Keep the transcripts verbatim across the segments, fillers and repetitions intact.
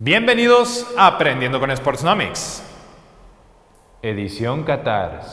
Bienvenidos a Aprendiendo con Sportsnomics. Edición Qatar.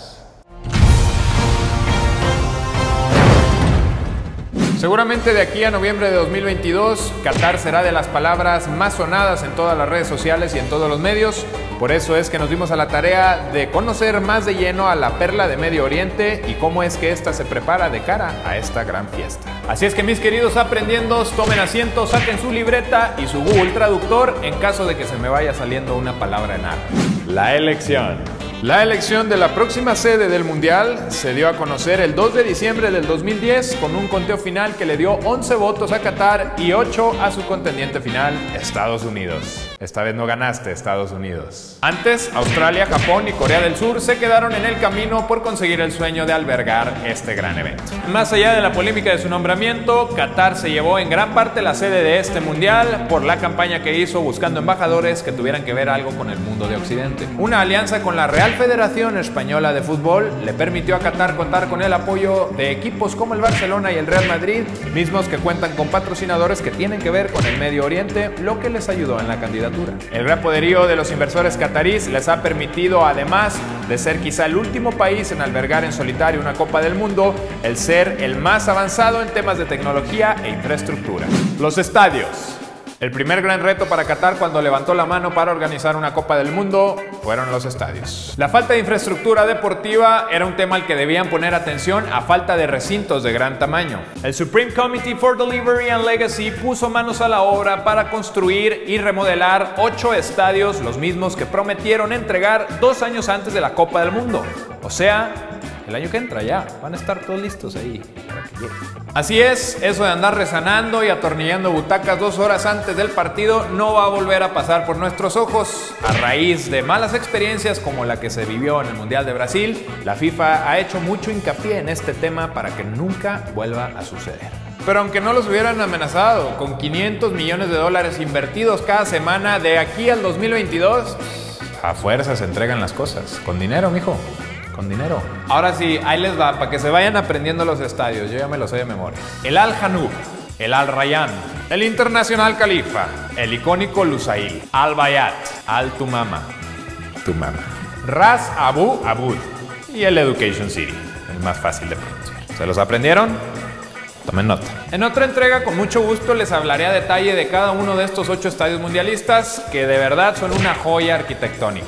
Seguramente de aquí a noviembre de dos mil veintidós, Qatar será de las palabras más sonadas en todas las redes sociales y en todos los medios. Por eso es que nos dimos a la tarea de conocer más de lleno a la perla de Medio Oriente y cómo es que ésta se prepara de cara a esta gran fiesta. Así es que, mis queridos aprendiendos, tomen asiento, saquen su libreta y su Google Traductor en caso de que se me vaya saliendo una palabra en árabe. La elección. La elección de la próxima sede del Mundial se dio a conocer el dos de diciembre del dos mil diez con un conteo final que le dio once votos a Qatar y ocho a su contendiente final, Estados Unidos. Esta vez no ganaste, Estados Unidos. Antes, Australia, Japón y Corea del Sur se quedaron en el camino por conseguir el sueño de albergar este gran evento. Más allá de la polémica de su nombramiento, Qatar se llevó en gran parte la sede de este Mundial por la campaña que hizo buscando embajadores que tuvieran que ver algo con el mundo de Occidente. Una alianza con la Real Federación Española de Fútbol le permitió a Qatar contar con el apoyo de equipos como el Barcelona y el Real Madrid, mismos que cuentan con patrocinadores que tienen que ver con el Medio Oriente, lo que les ayudó en la candidatura. El gran poderío de los inversores cataríes les ha permitido, además de ser quizá el último país en albergar en solitario una Copa del Mundo, el ser el más avanzado en temas de tecnología e infraestructura. Los estadios. El primer gran reto para Qatar cuando levantó la mano para organizar una Copa del Mundo fueron los estadios. La falta de infraestructura deportiva era un tema al que debían poner atención a falta de recintos de gran tamaño. El Supreme Committee for Delivery and Legacy puso manos a la obra para construir y remodelar ocho estadios, los mismos que prometieron entregar dos años antes de la Copa del Mundo. O sea, el año que entra ya, van a estar todos listos ahí para que llegue. Así es, eso de andar rezanando y atornillando butacas dos horas antes del partido no va a volver a pasar por nuestros ojos. A raíz de malas experiencias como la que se vivió en el Mundial de Brasil, la FIFA ha hecho mucho hincapié en este tema para que nunca vuelva a suceder. Pero aunque no los hubieran amenazado con quinientos millones de dólares invertidos cada semana de aquí al dos mil veintidós, a fuerza se entregan las cosas. Con dinero, mijo. Con dinero. Ahora sí, ahí les va, para que se vayan aprendiendo los estadios, yo ya me los sé de memoria. El Al Janoub, el Al Rayyan, el International Khalifa, el icónico Lusail, Al Bayat, Al Tumama, Tumama, Ras Abu Abud y el Education City, el más fácil de pronunciar. ¿Se los aprendieron? Tomen nota. En otra entrega, con mucho gusto, les hablaré a detalle de cada uno de estos ocho estadios mundialistas que de verdad son una joya arquitectónica.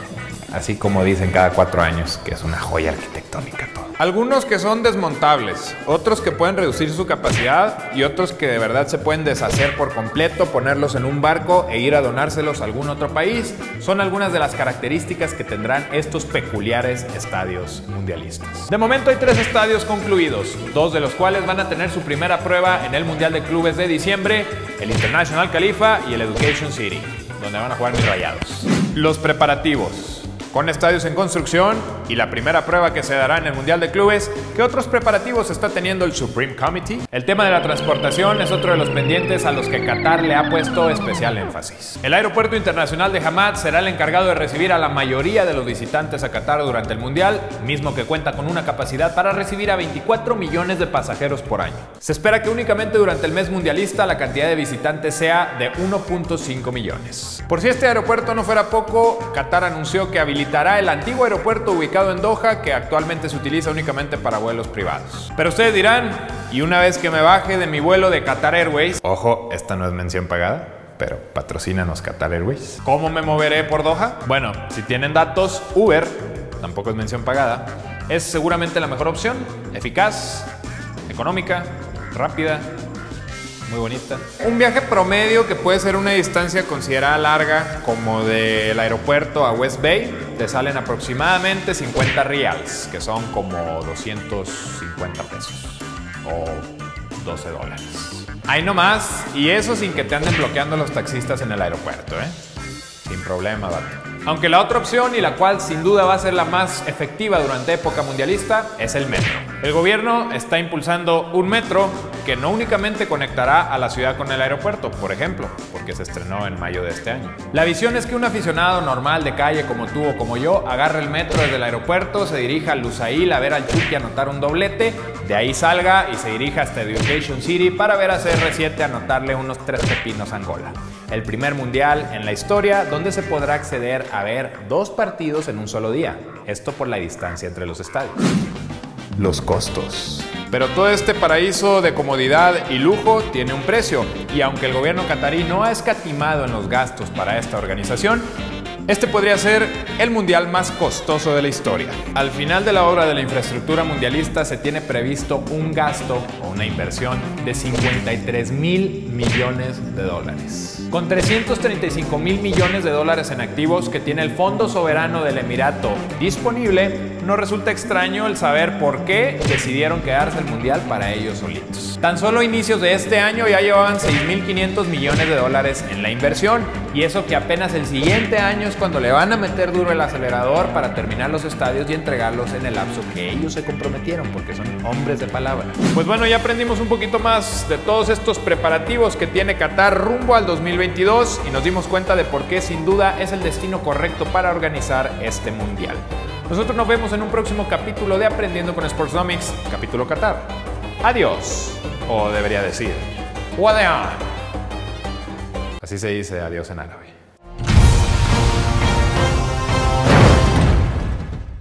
Así como dicen cada cuatro años, que es una joya arquitectónica todo. Algunos que son desmontables, otros que pueden reducir su capacidad y otros que de verdad se pueden deshacer por completo, ponerlos en un barco e ir a donárselos a algún otro país. Son algunas de las características que tendrán estos peculiares estadios mundialistas. De momento hay tres estadios concluidos, dos de los cuales van a tener su primera prueba en el Mundial de Clubes de diciembre, el International Khalifa y el Education City, donde van a jugar mis Rayados. Los preparativos. Con estadios en construcción y la primera prueba que se dará en el Mundial de Clubes, ¿qué otros preparativos está teniendo el Supreme Committee? El tema de la transportación es otro de los pendientes a los que Qatar le ha puesto especial énfasis. El Aeropuerto Internacional de Hamad será el encargado de recibir a la mayoría de los visitantes a Qatar durante el Mundial, mismo que cuenta con una capacidad para recibir a veinticuatro millones de pasajeros por año. Se espera que únicamente durante el mes mundialista la cantidad de visitantes sea de uno punto cinco millones. Por si este aeropuerto no fuera poco, Qatar anunció que habilitará el antiguo aeropuerto ubicado en Doha, que actualmente se utiliza únicamente para vuelos privados. Pero ustedes dirán, ¿y una vez que me baje de mi vuelo de Qatar Airways? Ojo, esta no es mención pagada, pero patrocínanos Qatar Airways. ¿Cómo me moveré por Doha? Bueno, si tienen datos, Uber, tampoco es mención pagada, es seguramente la mejor opción, eficaz, económica, rápida, muy bonita. Un viaje promedio que puede ser una distancia considerada larga, como del aeropuerto a West Bay, te salen aproximadamente cincuenta reals, que son como doscientos cincuenta pesos o doce dólares. Ahí nomás, y eso sin que te anden bloqueando los taxistas en el aeropuerto, ¿eh? Sin problema, vato. Aunque la otra opción, y la cual sin duda va a ser la más efectiva durante época mundialista, es el metro. El gobierno está impulsando un metro que no únicamente conectará a la ciudad con el aeropuerto, por ejemplo, porque se estrenó en mayo de este año. La visión es que un aficionado normal de calle como tú o como yo agarre el metro desde el aeropuerto, se dirija al Lusail a ver al Chucky anotar un doblete, De ahí salga y se dirija hasta Education City para ver a C R siete anotarle unos tres pepinos a Angola. El primer mundial en la historia donde se podrá acceder a ver dos partidos en un solo día. Esto por la distancia entre los estadios. Los costos. Pero todo este paraíso de comodidad y lujo tiene un precio, y aunque el gobierno catarí no ha escatimado en los gastos para esta organización, este podría ser el mundial más costoso de la historia. Al final de la obra de la infraestructura mundialista se tiene previsto un gasto o una inversión de cincuenta y tres mil millones de dólares. Con trescientos treinta y cinco mil millones de dólares en activos que tiene el Fondo Soberano del Emirato disponible, no resulta extraño el saber por qué decidieron quedarse el mundial para ellos solitos. Tan solo a inicios de este año ya llevaban seis mil quinientos millones de dólares en la inversión, y eso que apenas el siguiente año es cuando le van a meter duro el acelerador para terminar los estadios y entregarlos en el lapso que ellos se comprometieron, porque son hombres de palabra. Pues bueno, ya aprendimos un poquito más de todos estos preparativos que tiene Qatar rumbo al dos mil veintidós y nos dimos cuenta de por qué sin duda es el destino correcto para organizar este mundial. Nosotros nos vemos en un próximo capítulo de Aprendiendo con Sportsonomics, capítulo Qatar. Adiós, o debería decir, Wadeon. Así se dice adiós en árabe.